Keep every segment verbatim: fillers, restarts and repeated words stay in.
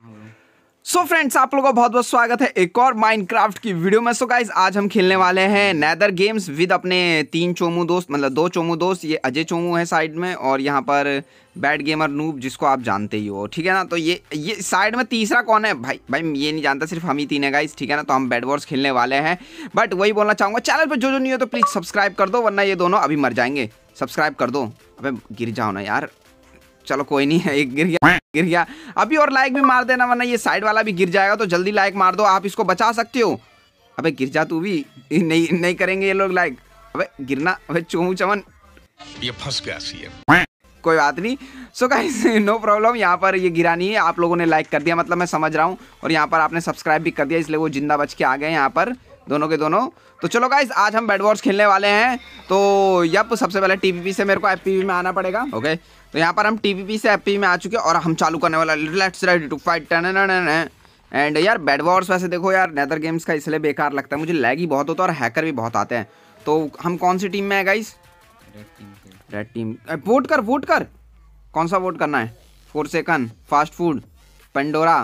सो so friends, आप लोगों का बहुत बहुत स्वागत है एक और माइनक्राफ्ट की वीडियो में। सो so गाइज, आज हम खेलने वाले हैं नेदर गेम्स विद अपने तीन चोमू दोस्त, मतलब दो चोमू दोस्त। ये अजय चोमू है साइड में, और यहाँ पर बैड गेमर नूब, जिसको आप जानते ही हो, ठीक है ना। तो ये ये साइड में तीसरा कौन है भाई? भाई ये नहीं जानता, सिर्फ हम ही तीन है गाइज, ठीक है ना। तो हम बैड वॉर्स खेलने वाले हैं। बट वही बोलना चाहूँगा, चैनल पर जो जो नहीं हो तो प्लीज़ सब्सक्राइब कर दो, वरना ये दोनों अभी मर जाएंगे। सब्सक्राइब कर दो। अबे गिर जाओ ना यार। चलो कोई नहीं है, एक गिर गया गिर गया अभी। और लाइक भी मार देना, वरना ये साइड वाला भी गिर जाएगा। तो जल्दी लाइक मार दो, आप इसको बचा सकते हो। अबे गिर जा तू भी। नहीं नहीं करेंगे ये लोग लाइक। अबे गिरना। अबे चोमू चमन, ये फंस गया सी है। कोई बात नहीं। So guys, no problem. यहाँ पर ये गिरा नहीं है, आप लोगों ने लाइक कर दिया, मतलब मैं समझ रहा हूँ। और यहाँ पर आपने सब्सक्राइब भी कर दिया, इसलिए वो जिंदा बच के आ गए यहाँ पर, दोनों के दोनों। तो चलो गाइस, आज हम बैड वॉर्स खेलने वाले हैं। तो यप, सबसे पहले टीपीपी से मेरे को एफपीवी में आना पड़ेगा। ओके, तो यहाँ पर हम टीपीपी से एफपीवी में आ चुके हैं और हम चालू करने वाला। Let's ready to fight. And यार बैड वॉर्स वैसे देखो यार, नेदर गेम्स का इसलिए बेकार लगता है मुझे, लैग ही बहुत होता है और हैकर भी बहुत आते हैं। तो हम कौन सी टीम में है गाइस? Red team. वोट कर वोट कर। कौन सा वोट करना है? फोरसेकन, फास्ट फूड, पेंडोरा,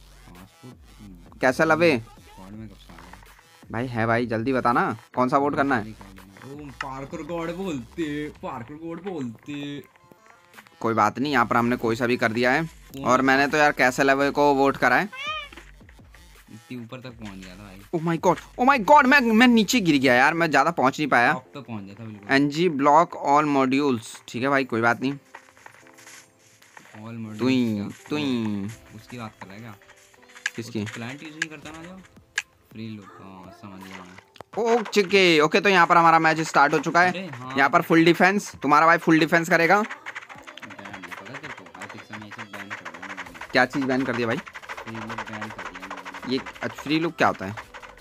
कैसा लवे? भाई है भाई, जल्दी बता ना कौन सा वोट करना है। पार्कर गॉड बोलते पार्कर गॉड बोलते कोई बात नहीं, यहाँ पर हमने कोई सा भी कर दिया है। और मैंने तो यार कैसे लवे को वोट करा है। इतनी ऊपर तक पहुंच गया था भाई। Oh my god, oh my god, मैं मैं नीचे गिर गया यार, मैं ज़्यादा पहुंच नहीं पाया। टॉप पे पहुंच गया था बिल्कुल। एनजी ब्लॉक ऑल मॉड्यूल्स, ठीक है भाई, कोई बात नहीं। ऑल मॉड्यूल्स तुई तुई उसकी बात कर रहा है क्या? किसकी? प्लांट यूज नहीं करता ना जो फ्री लूट। हां समझ गया मैं। ओके ओके, तो यहाँ पर हमारा मैच स्टार्ट हो चुका है। हाँ। यहाँ पर फुल डिफेंस, तुम्हारा भाई फुल डिफेंस करेगा। बैन नहीं पता तेरे को? भाई फिक्स में सब बैन कर दिया मैंने। क्या चीज़ बैन कर दिया भाई? फ्री लूट बैन कर दिया मैंने। ये अच्छा, फ्री लुक क्या होता है?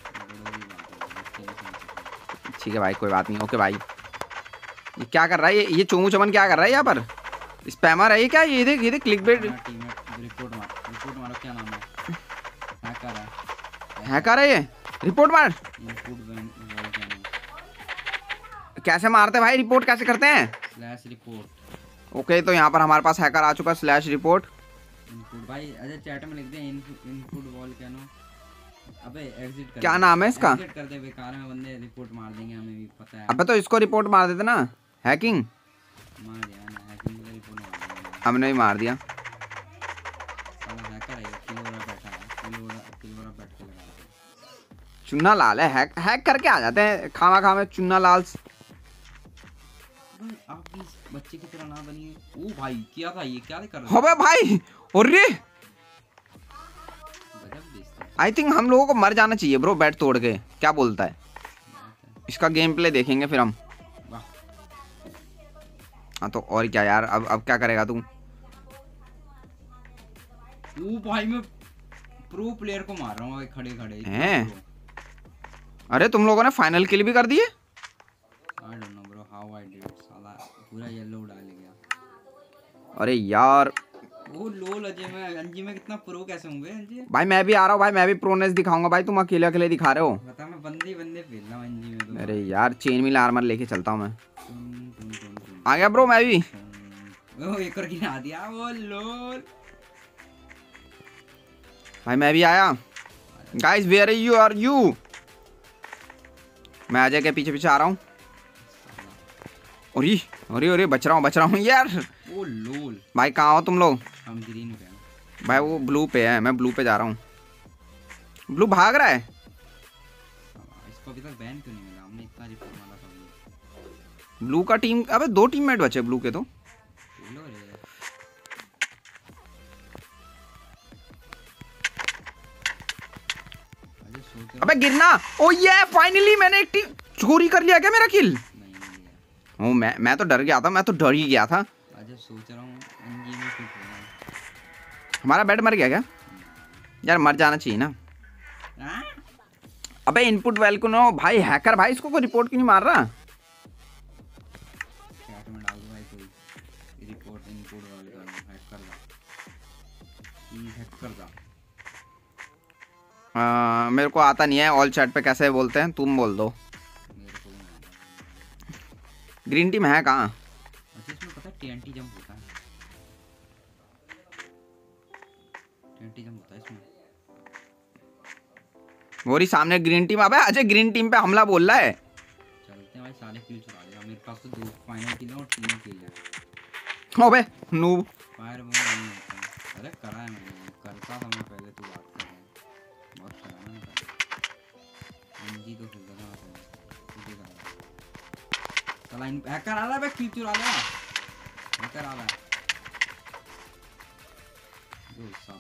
ठीक है भाई, कोई बात नहीं। ओके भाई, ये क्या कर रहा है? ये ये चोमू चमन क्या कर रहा है यहाँ पर? स्पैमर है ये क्या? ये देख ये देख क्लिक बेट। टीममेट रिपोर्ट मार रिपोर्ट मारो। क्या नाम है? हैकर है। हैकर है ये, रिपोर्ट मार। इनपुट बैन वाला क्या नाम है? कैसे मारते भाई? रिपोर्ट कैसे करते हैं? Slash report. ओके, तो यहाँ पर हमारे पास हैकर आ चुका है, स्लैश रिपोर्ट। इनपुट भाई अजय चैट में लिख दे इनपुट वॉल क्या नो। अबे एग्जिट कर। क्या नाम है इसका? एग्जिट कर दे, बेकार में बंदे रिपोर्ट मार देंगे, हमें भी पता है। अबे तो इसको रिपोर्ट मार देते ना, हैकिंग। मार दिया ना, हैकिंग का रिपोर्ट मार दिया। हमने भी मार दिया। साला हैकर है, किलो वाला बैठा है, किलो वाला किलो वाला बैठ के लगा रहा है। चुन्ना लाल है, हैक हैक करके आ जाते हैं खामा खामे चुन्ना लाल। भाई आप भी इस बच्चे की तरह ना बनिए। ओ भाई क्या था ये? क्या कर रहा हो बे भाई, अरे गजब बेइज्जती है। आई थिंक हम लोगों को मर जाना चाहिए ब्रो, बैट तोड़ के। क्या बोलता है? इसका गेम प्ले देखेंगे फिर हम। वाह, हाँ तो और क्या यार, अब अब क्या करेगा तू? ओ भाई मैं प्रो प्लेयर को मार रहा हूँ भाई, खड़े खड़े हैं? अरे तुम लोगों ने फाइनल किल भी कर दिए? I don't know bro how I did. साला पूरा येलो डाल गया। अरे यार वो लोल अजय में अंजी में कितना प्रो कैसे हूँ बे अंजी? भाई, मैं भी आ रहा हूँ भाई, मैं भी प्रोनेस दिखाऊंगा भाई, तुम अकेले अकेले दिखा रहे हो। बता मैं बंदे बंदे फेल रहा हूँ अंजी में तो। अरे यार, चेन मिल आर्मर लेके चलता हूँ मैं। तुम तुम तुम तुम आ गया ब्रो मैं भी। ओ एक और गिरा दिया वो लोल। भाई मैं भी आया। Guys where you are you? मैं अजय के पीछे पीछे आ रहा हूँ। अरे अरे अरे, बच रहा हूँ बच रहा हूँ यार। ओ लोल भाई कहाँ हो तुम लोग? हम ग्रीन पे हैं भाई वो ब्लू पे है, मैं ब्लू पे जा रहा हूँ। ब्लू भाग रहा है। इसको अभी तक बैन क्यों नहीं मिला? हमने इतना रिपोर्ट मारा था। ब्लू का टीम, अबे दो टीममेट बचे ब्लू के तो। लो रे अजय सोच अबे गिरना। ओ ये फाइनली मैंने एक टीम चोरी कर लिया क्या मेरा किल? नहीं नहीं ओ मैं मैं तो डर गया था, मैं तो डर ही गया था। अजय सोच रहा हूँ एनजी में फिट होना। हमारा बैट मर गया क्या? यार मर जाना चाहिए ना। हाँ? अबे इनपुट वेलकुनो भाई, हैकर भाई, इसको कोई रिपोर्ट क्यों नहीं मार रहा? चैट में डाल दो भाई कोई रिपोर्ट इनपुट वाले का हैक कर दा। ये हैक कर दा। आ, मेरे को आता नहीं है ऑल चैट पे कैसे बोलते हैं, तुम बोल दो। मेरे को भी नहीं आता। ग्रीन टीम है कहाँ? अच्छा इसमें पता है टीएनटी जंप होता है। टी जम होता है इसमें। वो रही सामने ग्रीन टीम। अबे अजय ग्रीन टीम पे हमला बोल रहा है। चलते हैं भाई, सारे किल चुरा लिया मेरे पास तो दो फाइनल किल और तीन किल है। अबे नूब फायर वो नहीं होता। अरे करा है मैंने, करता था मैं पहले, तू बात कर रहा है बहुत करा है मैंने। एमजी तो खेलता था मैं, तू क्या कर रहा है? चला इन हैकर आ रहा है बे, किल चुरा लिया हैकर आ रहा है। जो सब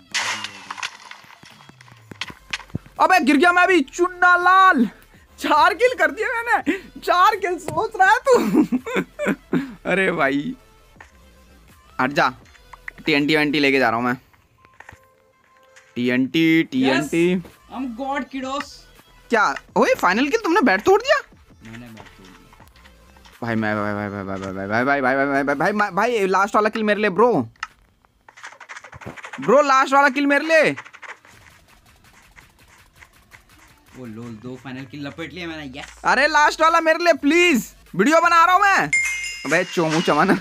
अबे गिर गया मैं भी। चुन्ना लाल चार किल कर दिए मैंने। चार किल सोच रहा है तू? अरे भाई हट जा। टीएनटी वेंटी लेके जा रहा हूँ मैं। टीएनटी टीएनटी हम गॉड किडोस। क्या ओए फाइनल किल तुमने बैट तोड़ दिया? मैंने बैट तोड़ दिया भाई मैं भाई भाई भाई भाई भाई भाई भाई भाई भाई भाई भाई भाई लास्ट वाला किल मेरे लिए ब्रो। ब्रो लास्ट वाला किल मेरे लिए। वो लोल दो फाइनल किल लपेट लिए मैंने। यस अरे लास्ट वाला मेरे लिए प्लीज। वीडियो बना रहा हूँ मैं। अबे चोमू चमन।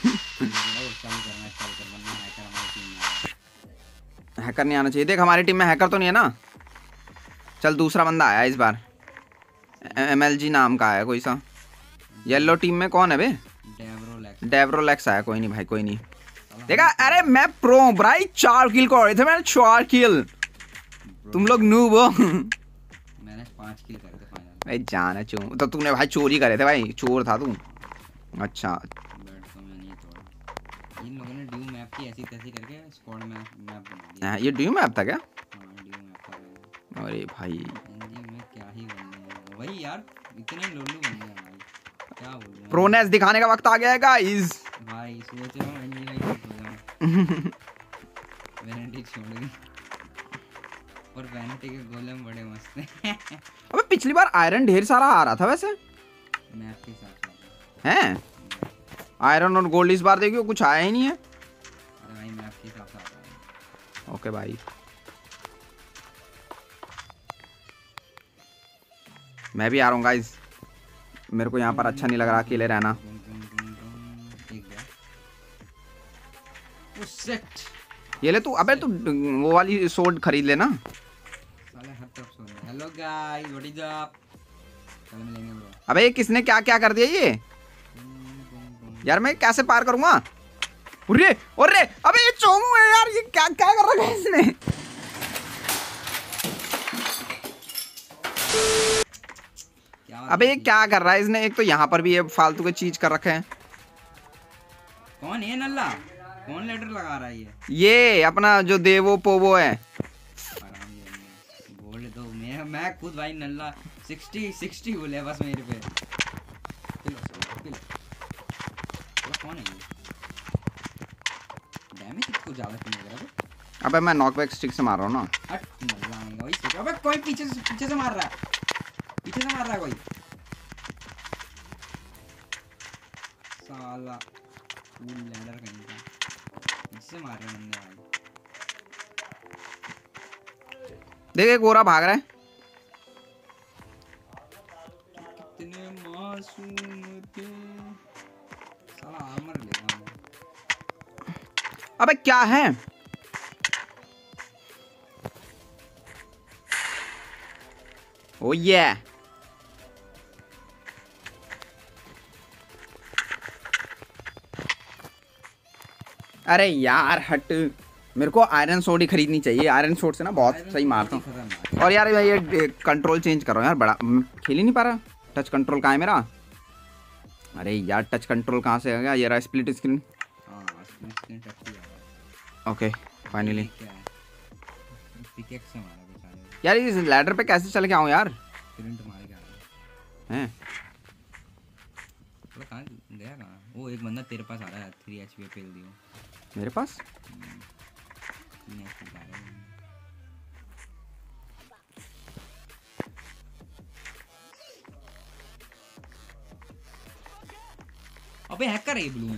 हैकर नहीं आना चाहिए। देख हमारी टीम में हैकर तो नहीं है ना। चल दूसरा बंदा आया इस बार। एमएलजी नाम का है कोई सा। येलो टीम में कौन है बे? डेवरोलेक्स। डेवरोलेक्स आया। कोई नहीं भाई कोई नहीं। देखा अरे मैं प्रो हूँ भाई। चार किल को थे मैंने। चार किल। तुम लोग नूब हो। मैंने पांच किल करे थे फाइनल। भाई जाना चोर तो तूने भाई चोरी करे थे भाई। चोर था तू। अच्छा बैट तो मैं नहीं तोड़ा। इन लोगों ने ड्यू मैप की ऐसी तैसी करके स्क्वाड मैप मैप बना दिया। ये ड्यू मैप था क्या? हां ड्यू मैप था। अरे भाई एनजी में क्या ही बनने हैं वही यार। इतने लोलू बन गए भाई, क्या बोलूं। प्रोनेस दिखाने का वक्त आ गया है गाइस। भाई सोच रहा हूं एनजी में क्विट हो जाऊं। वैनिटी छोड़ दी। और वैनिटी के गोलम बड़े मस्त हैं। अबे पिछली बार आयरन ढेर सारा आ रहा था वैसे। मैप के साथ साथ हैं आयरन और गोल्ड इस बार देखियो कुछ आया ही नहीं है। अरे भाई मैप के साथ साथ आता है। ओके भाई मैं भी आ रहा हूँ गाइस। मेरे को यहाँ पर अच्छा नहीं लग रहा अकेले रहना। ठीक है ओ शिट। ये ले तू। अबे तू वो वाली सोर्ड खरीद लेना। साले हर तरफ सो रहे। Hello guys what is up. चल मिलेंगे ब्रो। अबे ये किसने क्या क्या कर दिया ये यार? मैं कैसे पार करूंगा? अरे अरे अबे ये चोमू है यार। ये क्या क्या कर रखा है इसने? अबे ये क्या कर रहा है इसने? एक तो यहाँ पर भी ये फालतू के चीज कर रखे हैं। कौन है नल्ला? कौन लेटर लगा रहा है ये? ये अपना जो देवो पोवो है। बोल दो मैं मैं खुद भाई नल्ला सिक्सटी सिक्सटी बोले बस मेरे पे। कौन है ये? डैमेज इसको ज्यादा क्यों लग रहा है? अबे मैं नॉकबैक स्टिक से मार रहा हूँ ना। हट नल्ला आएगा वही सोच। अबे कोई पीछे से पीछे से मार रहा है। पीछे से मार रहा है कोई साला। फुल लैडर कहीं का इससे मार रहे बंदे भाई। देख एक गोरा भाग रहा है। कितने मासूम थे। साला आर्मर लेगा मैं। अबे क्या है? ओ ये अरे यार हट। मेरे को आयरन सोड ही खरीदनी चाहिए। आयरन सोड से ना बहुत सही मारता हूँ। और यार ये कंट्रोल चेंज कर रहा हूँ यार। बड़ा खेल ही नहीं पा रहा। टच कंट्रोल कहाँ है मेरा? अरे यार टच कंट्रोल कहाँ से आ गया? ये रहा स्प्लिट स्क्रीन। हां स्प्लिट स्क्रीन टच किया। Okay finally. पिकेक्स से मारा बेचारे। यार इस लैडर पे कैसे चल के आऊँ यार? करंट मार के आ रहा हैं है। कहां गया कहां? वो एक बंदा तेरे पास आ रहा है। थ्री एचपी पे पेल दियो मेरे पास। तीन एचपी आ रहा है। अबे हैकर है ये ब्लू में।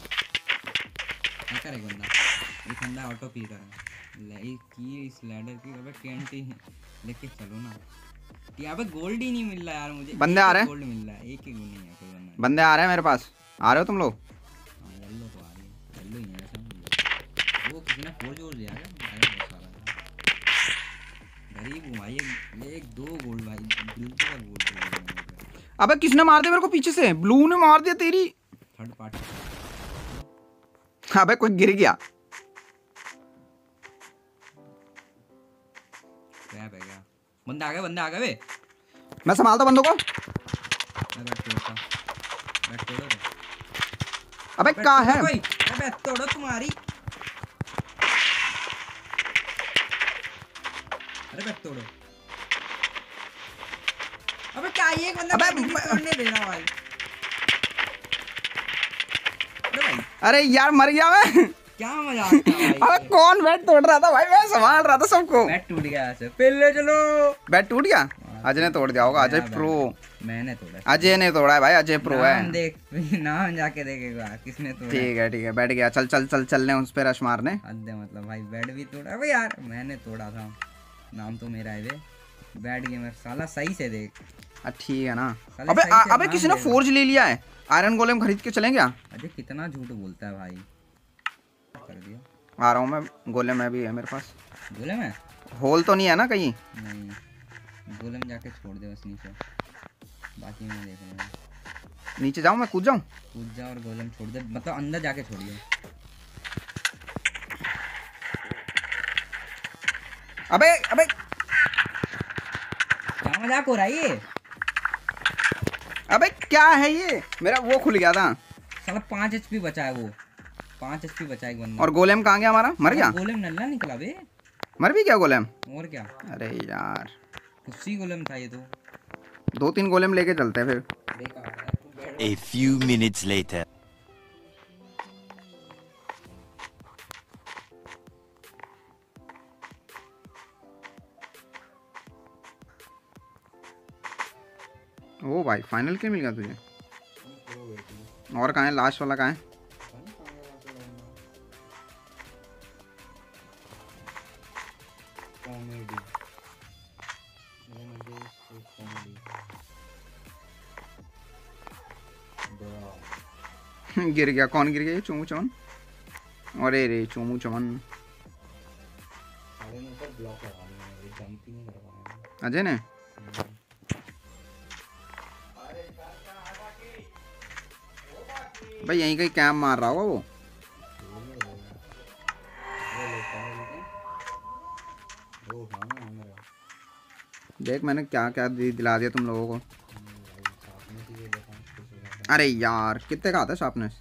हैकर है बंदा। ये ठंडा ऑटो पी कर रहा है। की इस लैडर की अबे कैंटी लेके चलो ना। यहाँ पे गोल्ड ही नहीं मिल रहा यार मुझे। बंदे आ रहे हैं। गोल्ड मिल रहा है एक ही नहीं है कोई बंदा। बंदे आ रहे हैं मेरे पास। आ रहे हो तुम लोग? हां येलो तो आ रही है। येलो ही है ऐसा। वो किसी ने फोर जोड़ लिया है। अरे बहुत सारा गरीब हूँ भाई, ये एक दो गोल्ड भाई, बिल्कुल का गोल्ड। अबे किसने मार दिया मेरे को पीछे से? ब्लू ने मार दिया तेरी। Third party. अबे कोई गिर गया। क्या है क्या? बंदा आ गया, बंदा आ गया बे। मैं संभालता बंदों को। मैं बैठ तोड़ता, बैठ तोड़ो रे। अबे बैठ कहाँ तोड़ो है? भाई, मैं बैठ तोड़ो तुम्हारी। अरे बैठ तोड़ो। अबे क्या ये बंदा अबे बैठ नहीं तोड़ने दे रहा भाई। अरे भाई अरे यार मर गया मैं। क्या मजाक था भाई। अबे कौन बैट तोड़ रहा था भाई? मैं संभाल रहा था सबको। बैट टूट गया ऐसे। पहले चलो। बैट टूट गया? अजय ने तोड़ दिया होगा। अजय प्रो। मैंने तोड़ा। अजय ने तोड़ा है भाई, अजय प्रो है। नाम देख, नाम जाके देखेगा किसने तोड़ा। ठीक है ठीक है, बैठ गया। चल चल चल चलने उस पे रश मारने। अद्दे मतलब भाई बैट भी तोड़ा। अबे यार मैंने तोड़ा था, नाम तो मेरा है बे। बैट गेमर साला सही से देख। ठीक है ना। साले अबे सही से अबे नाम किसी ने दे। फोर्ज ले लिया है। आयरन गोलेम खरीद के चलें क्या? अजय कितना झूठ बोलता है भाई। कर दिया। आ रहा हूँ मैं। गोलेम में भी है मेरे पास। गोलेम है? होल तो नहीं है ना कहीं? नहीं, गोलेम जाके छोड़ दे बस नीचे, बाकी मैं देख रहा हूँ। नीचे जाऊँ मैं? कूद जाऊँ? कूद जा और गोलेम छोड़ दे, मतलब अंदर जाके छोड़िए। अबे अबे क्या मजाक हो रहा है ये? अबे क्या है ये? मेरा वो खुल गया था। साला पाँच एचपी बचा है, वो पाँच एचपी बचा है एक बंदा। और गोलेम कहाँ गया हमारा? मर गया? गोलेम नल्ला निकला बे। मर भी गया गोलेम? और क्या? अरे यार उसी गोलेम था ये तो। दो तीन गोलेम लेके चलते हैं फिर। A few minutes later. ओ भाई फाइनल किल मिल गया तुझे? और कहाँ है लास्ट वाला? कहाँ है? गिर गया। कौन गिर गया? ये चोमू चमन। अरे रे चोमू चमन। अजय ने? भाई यहीं कहीं कैंप मार रहा होगा वो। देख मैंने क्या क्या दिला दिया तुम लोगों को। अरे यार कितने का आता है शार्पनेस?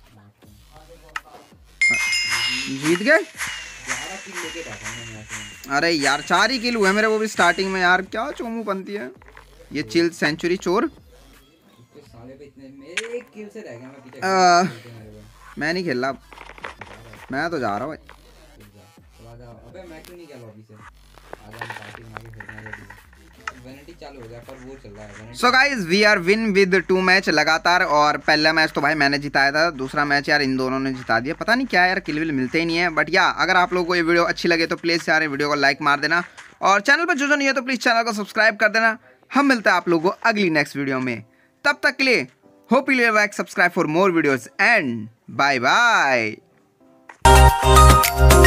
जीत गए? अरे यार चार ही किल हुए मेरे, वो भी स्टार्टिंग में। यार क्या चोमू बनती है ये चिल सेंचुरी चोर। आ, मैं नहीं खेल रहा, मैं तो जा रहा हूँ भाई। So guys we are win with two match लगातार। और पहला मैच तो भाई मैंने जिताया था, दूसरा मैच यार इन दोनों ने जिता दिया। पता नहीं क्या यार किल विल मिलते ही नहीं है। बट या अगर आप लोगों को ये वीडियो अच्छी लगे तो प्लीज़ यार वीडियो को लाइक मार देना, और चैनल पर जो जो नहीं है तो प्लीज़ चैनल को सब्सक्राइब कर देना। हम मिलते हैं आप लोगों को अगली नेक्स्ट वीडियो में, तब तक के लिए hope you like subscribe for more videos and bye bye.